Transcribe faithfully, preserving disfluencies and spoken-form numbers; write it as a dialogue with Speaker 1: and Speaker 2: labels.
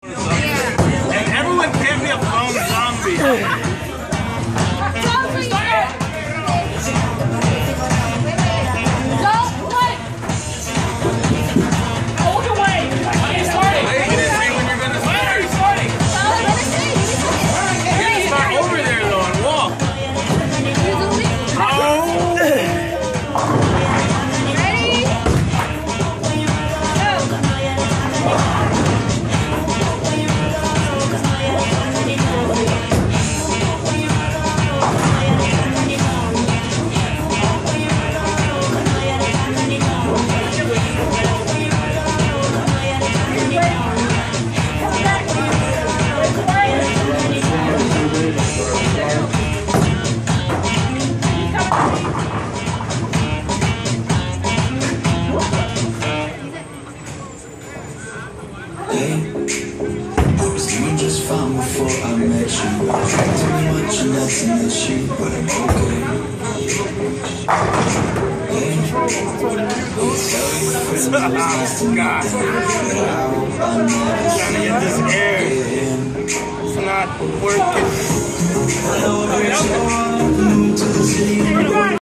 Speaker 1: And everyone can't be a phone zombie. Oh, God. Trying to get this air. It's not working.